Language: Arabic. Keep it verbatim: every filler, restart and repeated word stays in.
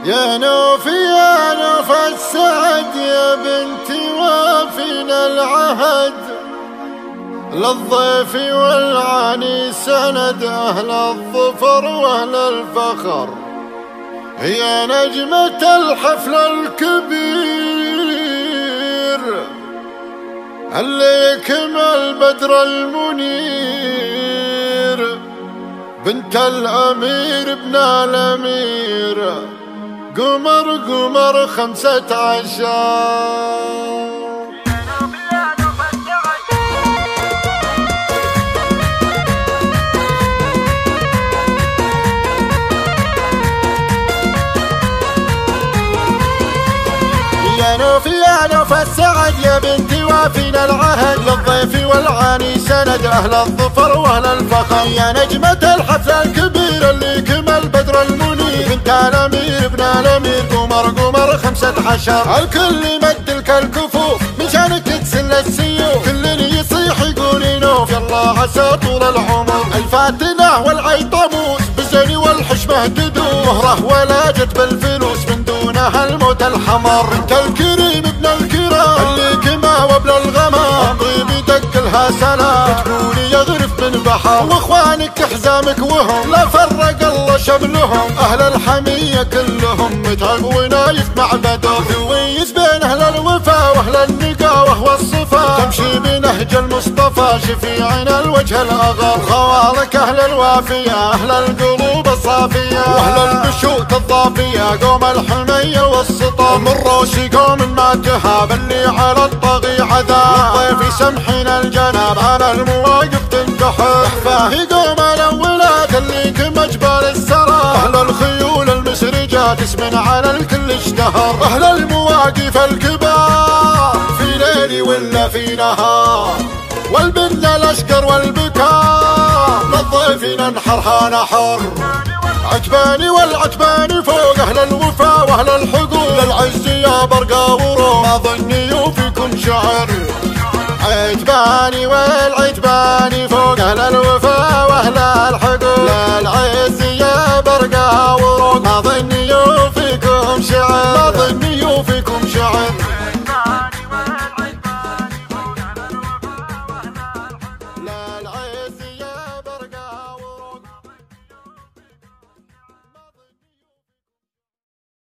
يا نوف يا نوف السعد يا بنتي وافينا العهد، للضيف والعاني سند أهل الظفر وأهل الفخر. يا نجمة الحفل الكبير اللي كمل بدر المنير، بنت الأمير ابن الأمير، قمر قمر خمسة عشر. يا نوف يا نوف السعد يا بنتي وافينا العهد، للضيف والعاني سند أهل الظفر وأهل الفخر. يا نجمة الحفل الكبير اللي كمل بدر المنير، بنت الأمير ابن الأمير، قمر قمر خمسة عشر. الكل يمدلك الكفوف مشانك تسل السيوف، كل يصيح يقول نوف يلا عسى طول العمر. الفاتنة والعيطموس بالزين والحشمة تدوم، مهره ولا جت بالفلوس من دونها الموت الحمر. انت الكريم ابن الكرام اللي كما وابن الغمام، طيب دق لها سلام تقولي يغرف من بحر. واخوانك حزامك وهم لا فرق الله شملهم، اهل الحمية كلهم متعب ونايف معبده. ذويس بين اهل الوفا واهل النقاوة والصفا، تمشي بنهج المصطفى شفيعنا الوجه الاغر. خوالك اهل الوافية اهل القلوب الصافية، واهل البشوت الضافية قوم الحمية والسطا. الروس قوم ما تهاب اللي على الطغي عذاب، الضيف يسمحين الجناب على المواقف تنتحر. احفاه قوم الاولاد اللي كم جبال السرى، اهل الخيول المسرجات اسم على الكل اشتهر. اهل المواقف الكبار في ليل ولا في نهار، والبن الاشقر والبكار للضيف ننحرها نحر. عجباني والعجباني فوق اهل الوفا واهل الحقوق، للعز يا برقا وروم ما ظني فيكم شعر. عجباني والعجباني فوق اهل الوفا واهل الحقوق، للعز يا برقا وروم ما ظني فيكم شعر، ما ظني فيكم شعر.